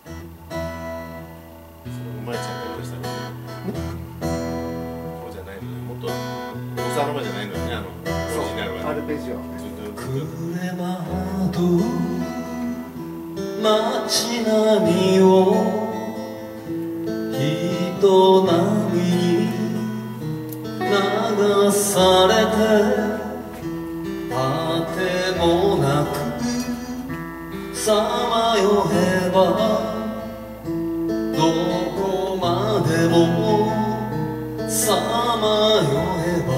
うまいちゃんが言いましたね。そうじゃないのね、もっとボサノバじゃないのよね、オリジナルはね。 アルペジオ。 車と街並みを人波に流されて果てもなくさまよえばどこまでもさまよえば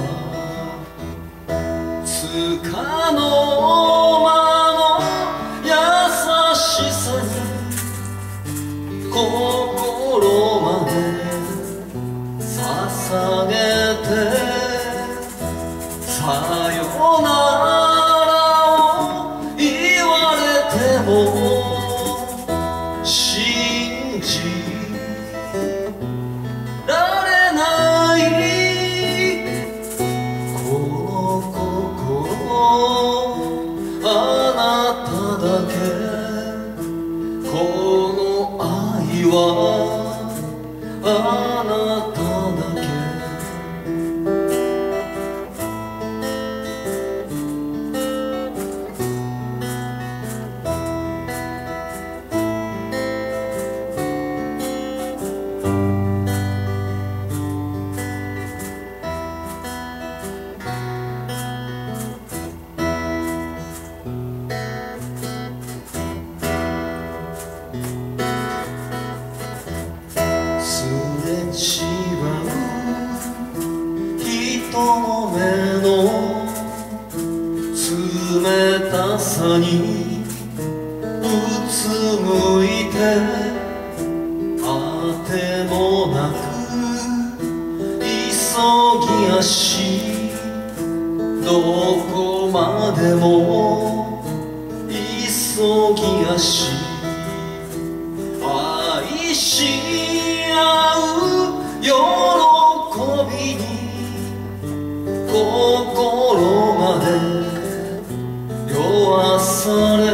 つかの間の優しさに心まで捧げてさよならを言われても信じられないこの心あなただけこの愛はあなただけすれ違う人の目の冷たさにうつむいてあてもなく急ぎ足どこまでも急ぎ足愛し合う喜びに心まで酔わされ